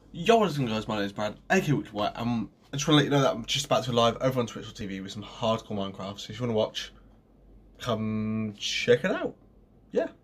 Yo, what is going on, guys? My name is Brad, aka Witch White. I just want to let you know that I'm just about to go live over on Twitch TV with some hardcore Minecraft. So if you want to watch, come check it out. Yeah.